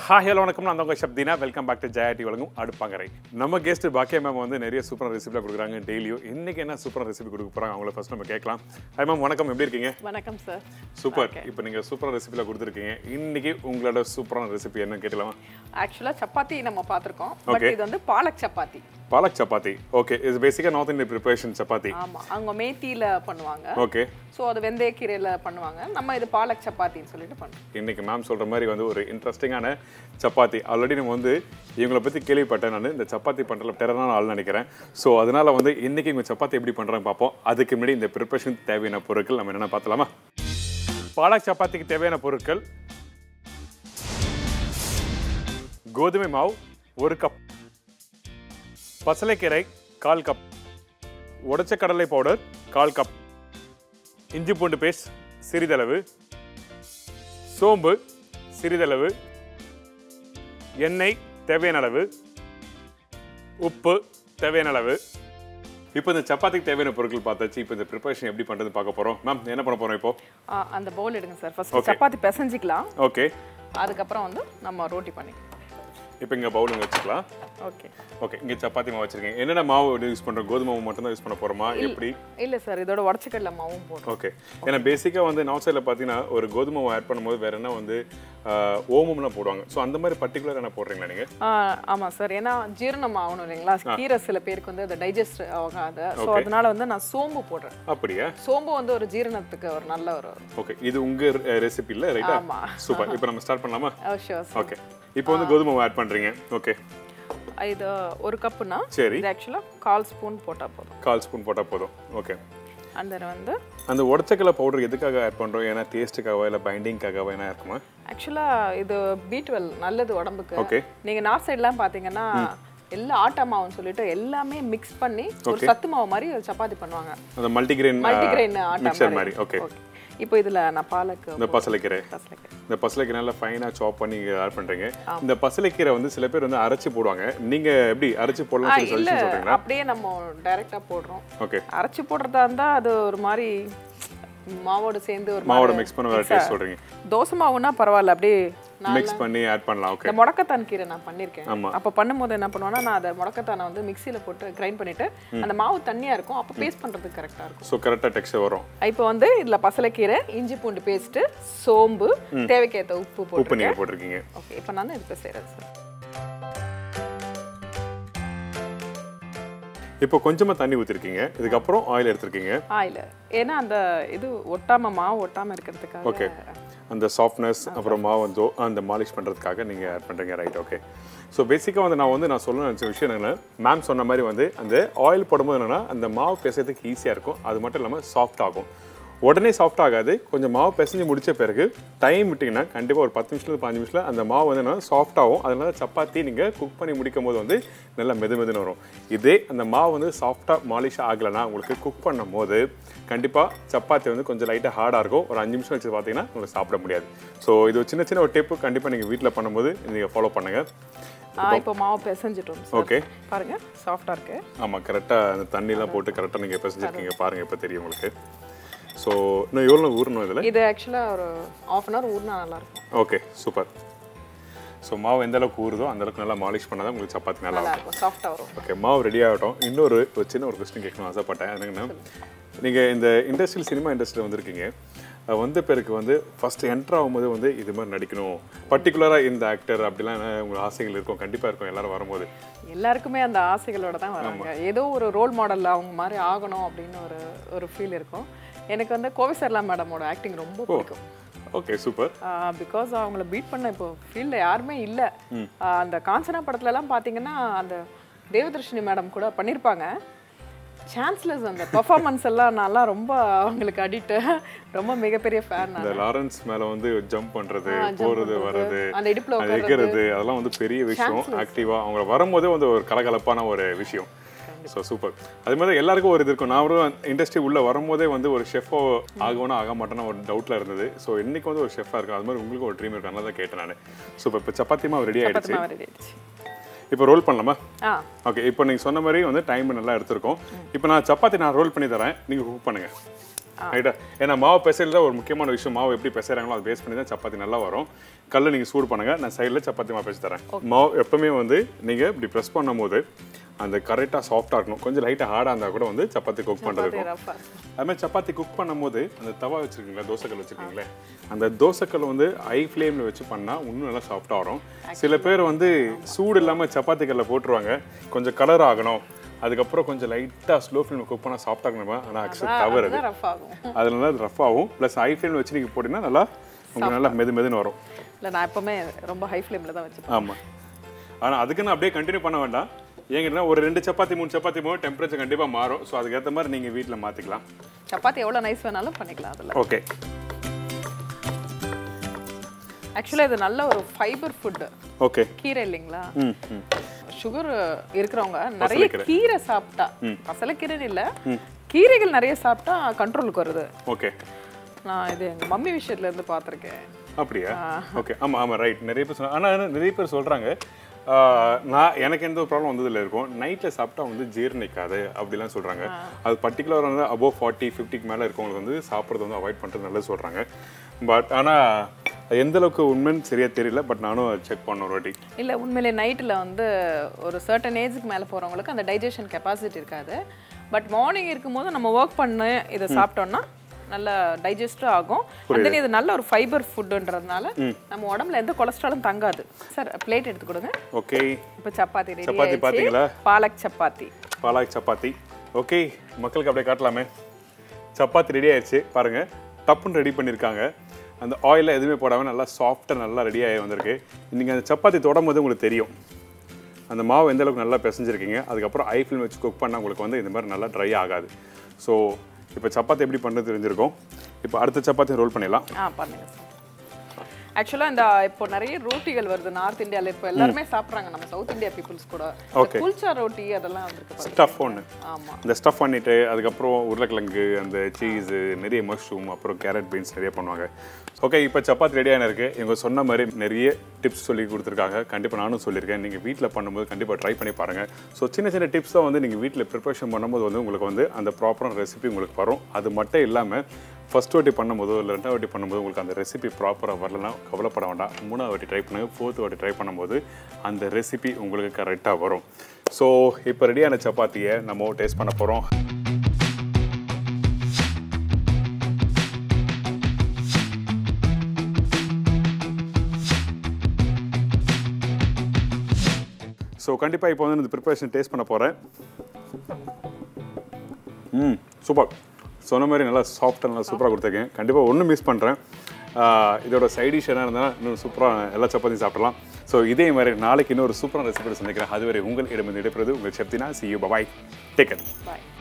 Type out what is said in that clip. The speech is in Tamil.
ஹாய் ஹலோ வணக்கம் நான் உங்கள் ஷப்தினா வெல்கம் பேக் டு ஜெயாடி வழங்கும் அடுப்பாங்கரை நம்ம கெஸ்ட் பாக்கியா மேம் வந்து நிறைய சூப்பரான ரெசிபிலாம் கொடுக்குறாங்க டெய்லியும் இன்னைக்கு என்ன சூப்பரான ரெசிபி கொடுக்க போகிறாங்க அவங்கள ஃபர்ஸ்ட் நம்ம கேட்கலாம் ஹாய் மேம் வணக்கம் எப்படி இருக்கீங்க வணக்கம் சார் சூப்பர் இப்போ நீங்கள் சூப்பரான ரெசிபிலாம் கொடுத்துருக்கீங்க இன்னைக்கு உங்களோட சூப்பரான ரெசிபி என்னன்னு கேட்கலாமா ஆக்சுவலாக சப்பாத்தி நம்ம பார்த்துருக்கோம் பட் இது வந்து பாலக் சப்பாத்தி பாலக் சப்பாத்தி ஓகே இது பேசிக்காக நார்த் இந்தியன் ப்ரிப்பரேஷன் சப்பாத்தி ஆமாம் அவங்க மேத்தியில் பண்ணுவாங்க ஓகே ஸோ அது வெந்தயக்கீரையில் பண்ணுவாங்க நம்ம இது பாலக் சப்பாத்தின்னு சொல்லிட்டு பண்ணுறோம் இன்னைக்கு மேம் சொல்கிற மாதிரி வந்து ஒரு இன்ட்ரெஸ்டிங்கான சப்பாத்தி ஆல்ரெடி நம்ம வந்து இவங்களை பற்றி கேள்விப்பட்டேன் நான் இந்த சப்பாத்தி பண்ணுறதுல டெரரான ஆள் நினைக்கிறேன் ஸோ அதனால வந்து இன்னைக்கு இவங்க சப்பாத்தி எப்படி பண்ணுறாங்க பார்ப்போம் அதுக்கு முன்னாடி இந்த ப்ரிப்பரேஷன் தேவையான பொருட்கள் நம்ம என்னென்ன பார்த்தலாமா பாலக் சப்பாத்திக்கு தேவையான பொருட்கள் கோதுமை மாவு 1 கப் பசலைக்கீரை 1/4 கப் உடைச்ச கடலை பவுடர் 1/4 கப் இஞ்சி பூண்டு பேஸ்ட் சிறிதளவு சோம்பு சிறிதளவு எண்ணெய் தேவையான அளவு உப்பு தேவையான அளவு இப்போ இந்த சப்பாத்திக்கு தேவையான பொருட்கள் பார்த்தாச்சு இப்போ இந்த ப்ரிப்பரேஷன் எப்படி பண்ணுறது பார்க்க போகிறோம் மேம் என்ன பண்ண போகிறோம் இப்போ அந்த பவுல் எடுங்க சார் ஃபர்ஸ்ட் சப்பாத்தி பிசைஞ்சிக்கலாம் ஓகே அதுக்கப்புறம் வந்து நம்ம ரோட்டி பண்ணிக்கலாம் இப்போ இங்கே பவுல் வச்சுக்கலாம் ஓகே ஓகே இங்கே சப்பாத்தி மாவு வச்சிருக்கீங்க என்னென்ன மாவு யூஸ் பண்ணுறோம் கோதுமை மாவு மட்டும் தான் யூஸ் பண்ண போகிறோமா எப்படி இல்லை சார் இதோட உடச்சிக்கடலை மாவும் போடுறோம் ஓகே ஏன்னா பேசிக்காக வந்து நார்த் சைடில் பார்த்தீங்கன்னா ஒரு கோதுமை மாவு ஆட் பண்ணும்போது வேற என்ன வந்து ஓமம்லாம் போடுவாங்க ஸோ அந்த மாதிரி பர்டிகுலர் என்ன போடுறீங்களா நீங்கள் ஆமாம் சார் ஏன்னா ஜீரணம் ஆகணும் இல்லைங்களா கீரை சில பேருக்கு வந்து அதை டைஜஸ்ட் ஆகாது ஸோ அதனால வந்து நான் சோம்பு போடுறேன் அப்படியா சோம்பு வந்து ஒரு ஜீரணத்துக்கு ஒரு நல்ல ஒரு ஓகே இது உங்கள் ரெசிபி இல்லை ரைட்டா ஆமாம் சூப்பர் இப்போ நம்ம ஸ்டார்ட் பண்ணலாமா ஷோர் ஓகே இப்போ வந்து கோதுமை மாவு ஆட் பண்ணுறீங்க ஓகே இது 1 கப்புனா சரி இது ஆக்சுவலாக 1/4 ஸ்பூன் போட்டால் போதும் 1/4 ஸ்பூன் போட்டால் போதும் ஓகே அந்த வந்து அந்த உடச்சக்கலை பவுடர் எதுக்காக ஆட் பண்ணுறோம் ஏன்னா டேஸ்ட்டுக்காகவா இல்லை பைண்டிங்காகவா என்ன இருக்குமா ஆக்சுவலாக இது B12 நல்லது உடம்புக்கு ஓகே நீங்கள் நார்த் சைட்லாம் பார்த்தீங்கன்னா எல்லா ஆட்டா மாவுன்னு சொல்லிட்டு எல்லாமே மிக்ஸ் பண்ணி ஒரு சத்து மாவு மாதிரி ஒரு சப்பாத்தி பண்ணுவாங்க அந்த மல்டிகிரெயின் ஆட்டா மிக்சர் மாதிரி ஓகே இப்போ இதில் நான் பாலக்கு இந்த பசலைக்கீரை இந்த பசலைக்கீரை நல்லா ஃபைனாக சாப் பண்ணி ஆட் பண்ணுறீங்க இந்த பசலைக்கீரை வந்து சில பேர் வந்து அரைச்சி போடுவாங்க நீங்கள் எப்படி அரைச்சி போடலாம் சொல்லி சொல்றீங்களா அப்படியே நம்ம டைரெக்டாக போடுறோம் ஓகே அரைச்சி போடுறதா இருந்தால் அது ஒரு மாதிரி மாவோட சேர்ந்து ஒரு மாவோட மிக்ஸ் பண்ண வேற டேஸ்ட் சொல்றீங்க தோசை மாவுனா பரவாயில்ல அப்படியே மிக்ஸ் பண்ணி ஆட் பண்ணலாம் ஓகே இந்த முடக்கத்தான் கீரை நான் பண்ணிருக்கேன் அப்ப பண்ணும்போது என்ன பண்ணுவேன்னா நான் அதை முடக்கத்தானை வந்து மிக்ஸில போட்டு கிரைண்ட் பண்ணிட்டு அந்த மாவு தண்ணியா இருக்கும் அப்ப பேஸ்ட் பண்றதுக்கு கரெக்டா இருக்கும் சோ கரெக்ட்டா டெக்ஸ்சர் வரும் இப்போ வந்து இதுல பசலைக்கீரை இஞ்சி பூண்டு பேஸ்ட் சோம்பு தேவைக்கேத்த உப்பு நீங்க போட்டுருக்கீங்க ஓகே இப்போ நான் இது செய்யறேன் சார் இப்போ கொஞ்சமா தண்ணி ஊத்திருக்கீங்க இதுக்கு அப்புறம் ஆயில் எடுத்துருக்கீங்க ஆயில் ஏன்னா அந்த இது ஒட்டாம மாவு ஒட்டாம இருக்கிறதுக்காக ஓகே அந்த சாஃப்ட்னஸ் அப்புறம் மாவு வந்து அந்த மாலிஷ் பண்ணுறதுக்காக நீங்கள் ஆட் பண்ணுறீங்க ரைட் ஓகே ஸோ பேசிக்காக வந்து நான் சொல்ல நினச்ச விஷயம் என்னென்னா மேம் சொன்ன மாதிரி வந்து அந்த ஆயில் போடும்போது என்னென்னா அந்த மாவு பிசைறதுக்கு ஈஸியாக இருக்கும் அது மட்டும் இல்லாமல் சாஃப்ட் ஆகும் உடனே சாஃப்ட் ஆகாது கொஞ்சம் மாவு பிசைஞ்சு முடிச்ச பிறகு டைம் விட்டிங்கன்னா கண்டிப்பாக ஒரு 10 நிமிஷத்துல 5 நிமிஷத்தில் அந்த மாவு வந்து என்னன்னா சாஃப்ட் ஆகும் அதனால சப்பாத்தி நீங்கள் குக் பண்ணி முடிக்கும் போது வந்து நல்லா மெதுன்னு வரும் இதே அந்த மாவு வந்து சாஃப்டாக மாலிஷ் ஆகலைன்னா உங்களுக்கு குக் பண்ணும் போது கண்டிப்பாக சப்பாத்தி வந்து கொஞ்சம் லைட்டாக ஹார்டாக இருக்கும் ஒரு 5 நிமிஷம் வச்சு பார்த்தீங்கன்னா உங்களுக்கு சாப்பிட முடியாது ஸோ இது ஒரு சின்ன ஒரு டிப்பு கண்டிப்பாக நீங்கள் வீட்டில் பண்ணும்போது நீங்கள் ஃபாலோ பண்ணுங்கள் இப்போ மாவு பிசைஞ்சிட்டோம் ஓகே பாருங்க சாஃப்டாக இருக்கு ஆமாம் கரெக்டாக அந்த தண்ணிலாம் போட்டு கரெக்டாக நீங்கள் பிசைஞ்சிருக்கீங்க பாருங்கள் இப்போ தெரியும் உங்களுக்கு ஸோ இன்னும் எவ்வளோ ஊறணும் இதில் இது ஆக்சுவலாக ஒரு 1/2 hour ஊறினா நல்லாயிருக்கும் ஓகே சூப்பர் ஸோ மாவு எந்த அளவுக்கு ஊறுதோ அந்த அளவுக்கு நல்லா மாலிஷ் பண்ணால் தான் உங்களுக்கு சப்பாத்தி நல்லா இருக்கும் சாஃப்டாக வரும் ஓகே மாவு ரெடி ஆகட்டும் இன்னொரு சின்ன ஒரு கொஸ்டின் கேட்கணும் ஆசைப்பட்டேன் என்னங்கன்னா நீங்கள் இந்த இண்டஸ்ட்ரியல் சினிமா இண்டஸ்ட்ரியில் வந்திருக்கீங்க வந்த பேருக்கு வந்து ஃபஸ்ட்டு என்ட்ரு ஆகும்போது வந்து இது மாதிரி நடிக்கணும் பர்டிகுலராக இந்த ஆக்டர் அப்படிலாம் உங்களுக்கு ஆசைகள் இருக்கும் கண்டிப்பாக இருக்கும் எல்லாரும் வரும்போது எல்லாருக்குமே அந்த ஆசைகளோட தான் வராங்க ஏதோ ஒரு ரோல் மாடலில் அவங்க மாதிரி ஆகணும் அப்படின்னு ஒரு ஃபீல் இருக்கும் எனக்கு வந்து கோவை சரளா மேடமோட ஆக்டிங் ரொம்ப பிடிக்கும் ஓகே சூப்பர் பிகாஸ் அவங்கள பீட் பண்ண இப்போ ஃபீல்டில் யாருமே இல்லை அந்த காஞ்சனா படத்துலலாம் பார்த்தீங்கன்னா அந்த தேவதர்ஷினி மேடம் கூட பண்ணியிருப்பாங்க சான்ஸ்லெஸ் அந்த பெர்ஃபார்மன்ஸ் எல்லாம் நல்லா ரொம்ப அவங்களுக்கு அடிக்ட் ரொம்ப மிகப்பெரிய ஃபேன் அந்த லாரன்ஸ் மேல வந்து ஜம்ப் பண்றது போறது வர்றது அந்த இடுப்புல உட்கார்றது அதெல்லாம் வந்து பெரிய விஷயம் ஆக்டிவா அவங்க வரும்போதே வந்து ஒரு கலகலப்பான ஒரு விஷயம் ஸோ சூப்பர் அது மாதிரி எல்லாருக்கும் ஒரு இது இருக்கும் நான் ஒரு இண்டஸ்ட்ரி உள்ள வரும்போதே வந்து ஒரு ஷெஃபோ ஆகணும் ஆக மாட்டேன்னு ஒரு டவுட்ல இருந்தது ஸோ இன்னைக்கு வந்து ஒரு ஷெஃபாக இருக்கும் அது மாதிரி உங்களுக்கு ஒரு ட்ரீம் இருக்கு அதனால தான் கேட்டேன் நான் சூப்பர் இப்போ சப்பாத்திமா ரெடி ஆயிடுச்சு இப்போ ரோல் பண்ணலாமா ஓகே இப்போ நீங்கள் சொன்ன மாதிரி வந்து டைம் நல்லா எடுத்துருக்கோம் இப்போ நான் சப்பாத்தி ரோல் பண்ணி தரேன் நீங்கள் குக் பண்ணுங்க ரைட்டா? ஏன்னா மாவு பிசையில் தான் ஒரு முக்கியமான விஷயம். மாவு எப்படி பிசைறாங்களோ அதை பேஸ் பண்ணி தான் சப்பாத்தி நல்லா வரும். கல்லை நீங்கள் சூடு பண்ணுங்கள், நான் சைடில் சப்பாத்தி மாவு பிசை தரேன். மாவு எப்பவுமே வந்து நீங்கள் இப்படி ப்ரெஸ் பண்ணும்போது அந்த கரெக்டாக சாஃப்டாக இருக்கணும். கொஞ்சம் லைட்டாக ஹார்டாக இருந்தால் கூட வந்து சப்பாத்தி குக் பண்ணுறது இருக்கும். அதுமாதிரி சப்பாத்தி குக் பண்ணும்போது அந்த தவா வச்சுருக்கீங்களா, தோசைக்கல் வச்சுருக்கீங்களே, அந்த தோசைக்கல் வந்து ஹை ஃப்ளேமில் வச்சு பண்ணால் இன்னும் நல்லா சாஃப்டாக வரும். சில பேர் வந்து சூடு இல்லாமல் சப்பாத்தி கல்லை போட்டுருவாங்க, கொஞ்சம் கலர் ஆகணும், அதுக்கப்புறம் கொஞ்சம் லைட்டாக ஸ்லோ ஃப்ளேமில் குக் பண்ணால் சாஃப்டாக இருக்கணுமா, ஆனால் ஆக்சுவலி தவறு அது நல்லா ரஃப் ஆகும். ப்ளஸ் ஹை ஃப்ளேமில் வச்சு நீங்கள் போட்டிங்கன்னா நல்லா உங்களுக்கு நல்லா மெதுன்னு வரும். இல்லை நான் எப்பவுமே ரொம்ப ஹை ஃப்ளேமில் தான் வச்சுப்பேன். ஆமாம், ஆனால் அதுக்கு நான் அப்படியே கண்டினியூ பண்ண வேண்டாம். ஏங்கன்னா ஒரு 2 சப்பாத்தி 3 சப்பாத்தி போது டெம்பரேச்சர் கண்டிப்பாக மாறும். ஸோ அதுக்கேற்ற மாதிரி நீங்கள் வீட்டில் மாற்றிக்கலாம். சப்பாத்தி எவ்வளோ நைஸ் வேணாலும் பண்ணிக்கலாம் அதில். ஓகே, ஆக்சுவலாக இது நல்ல ஒரு ஃபைபர் ஃபுட்டு. ஓகே, கீரை இல்லைங்களா? சுகர் இருக்கிறவங்க நிறைய கீரை சாப்பிட்டா, பசலைக்கீரைன்னு இல்லை, கீரைகள் நிறைய சாப்பிட்டா கண்ட்ரோலுக்கு வருது. ஓகே, நான் இது எங்கள் மம்மி விஷயத்துல இருந்து பார்த்துருக்கேன். அப்படியா? ஓகே, ஆமாம் ரைட். நிறைய பேர் ஆனால் நிறைய பேர் சொல்கிறாங்க, நான் எனக்கு எந்த ஒரு ப்ராப்ளம் வந்ததில் இருக்கும், நைட்டில் சாப்பிட்டா வந்து ஜீரணிக்காது அப்படிலாம் சொல்கிறாங்க. அது பர்டிகுலர் வந்து அபோவ் 40-50க்கு மேலே இருக்கவங்களுக்கு வந்து சாப்பிட்றது வந்து அவாய்ட் பண்ணுறது நல்லது சொல்கிறாங்க. பட் ஆனால் எந்த அளவுக்கு உண்மைன்னு சரியாக தெரியல. பட் நானும் செக் பண்ண ஒரு வாட்டி. இல்லை, உண்மையிலே நைட்டில் வந்து ஒரு சர்டன் ஏஜுக்கு மேலே போகிறவங்களுக்கு அந்த டைஜஷன் கெப்பாசிட்டி இருக்காது. பட் மார்னிங் இருக்கும்போது நம்ம ஒர்க் பண்ண இதை சாப்பிட்டோம்னா நல்ல டைஜஸ்டும் ஆகும். அண்ட் இது நல்ல ஒரு ஃபைபர் ஃபுட்டுன்றதுனால நம்ம உடம்புல எந்த கொலஸ்ட்ராலும் தங்காது. சார் பிளேட் எடுத்து கொடுங்க. ஓகே, இப்போ சப்பாத்தி ரெடி. சப்பாத்தி பார்த்தீங்களா? பாலக் சப்பாத்தி. பாலக் சப்பாத்தி. ஓகே, மக்களுக்கு அப்படியே காட்டலாமே. சப்பாத்தி ரெடி ஆயிடுச்சு பாருங்கள். டப்புன்னு ரெடி பண்ணியிருக்காங்க. அந்த ஆயிலில் எதுவுமே போடாமல் நல்லா சாஃப்டாக நல்லா ரெடியாகி வந்திருக்கு. நீங்கள் அந்த சப்பாத்தி தொடும் போது உங்களுக்கு தெரியும் அந்த மாவு எந்த அளவுக்கு நல்லா பிசைஞ்சிருக்கீங்க. அதுக்கப்புறம் ஹை ஃப்ளேம் வச்சு குக் பண்ணால் உங்களுக்கு வந்து இந்த மாதிரி நல்லா ட்ரை ஆகாது. ஸோ இப்போ சப்பாத்தி எப்படி பண்ணுறது தெரிஞ்சிருக்கும். இப்போ அடுத்த சப்பாத்தி ரோல் பண்ணிடலாம். பண்ணுங்க சார். ஆக்சுவலாக இந்த இப்போ நிறைய ரோட்டிகள் வருது நார்த் இந்தியாவில். இப்போ எல்லாருமே சாப்பிட்றாங்க, நம்ம சவுத் இந்தியா பீப்புள்ஸ் கூட. ஓகே, குல்ச்சா ரோட்டி அதெல்லாம் வந்துருக்கு. ஸ்டஃப் ஒன்று. ஆமாம், இந்த ஸ்டஃப் பண்ணிவிட்டு அதுக்கப்புறம் உருளைக்கிழங்கு, அந்த சீஸு, நிறைய மஷ்ரூம், அப்புறம் கேரட் பீன்ஸ் நிறைய பண்ணுவாங்க. ஓகே, இப்போ சப்பாத்தி ரெடியான இருக்குது. இவங்க சொன்ன மாதிரி நிறைய டிப்ஸ் சொல்லி கொடுத்துருக்காங்க. கண்டிப்பாக நானும் சொல்லியிருக்கேன். நீங்கள் வீட்டில் பண்ணும்போது கண்டிப்பாக ட்ரை பண்ணி பாருங்கள். ஸோ சின்ன சின்ன டிப்ஸ் தான் வந்து நீங்கள் வீட்டில் ப்ரிப்பரேஷன் பண்ணும்போது வந்து உங்களுக்கு வந்து அந்த ப்ராப்பரான ரெசிபி உங்களுக்கு வரும். அது மட்டும் இல்லாமல் ஃபர்ஸ்ட் வாட்டி பண்ணும்போதோ இல்லை 2வது வாட்டி பண்ணும்போது உங்களுக்கு அந்த ரெசிபி ப்ராப்பராக வரலன்னா கவலைப்பட வேண்டாம். 3வது வாட்டி ட்ரை பண்ணுங்கள். 4th வாட்டி ட்ரை பண்ணும்போது அந்த ரெசிபி உங்களுக்கு கரெக்டாக வரும். ஸோ இப்போ ரெடியான சப்பாத்தியை நம்ம டேஸ்ட் பண்ண போகிறோம். ஸோ கண்டிப்பாக இப்போ வந்து இந்த ப்ரிப்பரேஷன் டேஸ்ட் பண்ண போகிறேன். சூப்பர். சொன்ன மாதிரி நல்லா சாஃப்டாக நல்லா சூப்பராக கொடுத்துருக்கேன். கண்டிப்பாக ஒன்றும் மிஸ் பண்ணுறேன். இதோட சைடிஷ் என்ன இருந்தால் இன்னும் சூப்பராக எல்லா சப்பாத்தியும் சாப்பிடலாம். ஸோ இதே மாதிரி நாளைக்கு இன்னொரு சூப்பரான ரெசிபி சந்திக்கிறேன். அதுவரை உங்கள் இடமிருந்து விடைபெறுவது உங்கள் செப்தினா. See you. Bye. Take care. Bye.